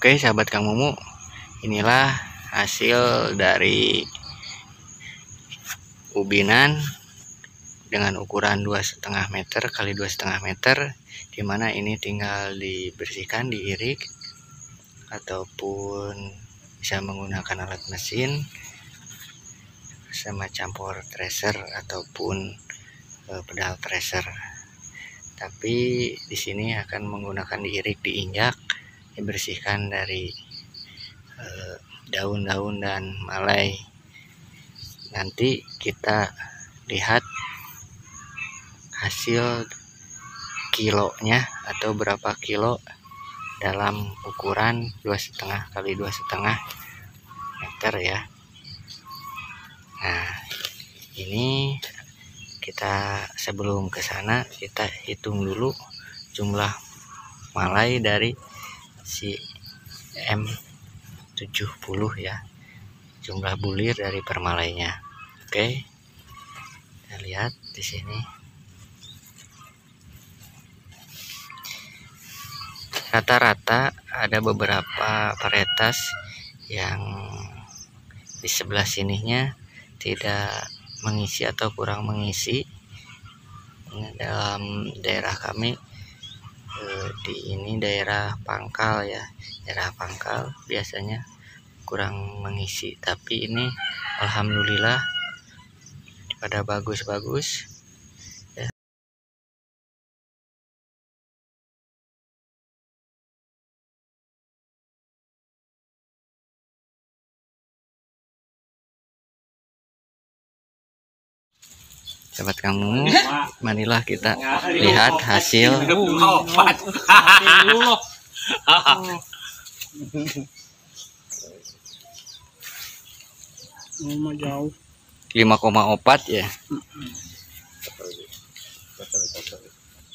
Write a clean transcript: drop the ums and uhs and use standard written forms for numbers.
Oke sahabat Kang Mumu, inilah hasil dari ubinan dengan ukuran 2,5 meter kali 2,5 meter, dimana ini tinggal dibersihkan, diirik, ataupun bisa menggunakan alat mesin semacam power thresher ataupun pedal thresher. Tapi di sini akan menggunakan diirik, diinjak, dibersihkan dari daun-daun dan malai. Nanti kita lihat hasil kilonya atau berapa kilo dalam ukuran 2,5 kali 2,5 meter ya. Nah, ini kita sebelum ke sana kita hitung dulu jumlah malai dari si M70 ya, jumlah bulir dari permalainya. Oke, kita lihat di sini. Rata-rata ada beberapa varietas yang di sebelah sininya tidak mengisi atau kurang mengisi. Dalam daerah kami di ini daerah pangkal ya, daerah pangkal biasanya kurang mengisi, tapi ini alhamdulillah pada bagus-bagus ya. Sahabat kamu, marilah kita lihat hasil jauh 5,4 ya.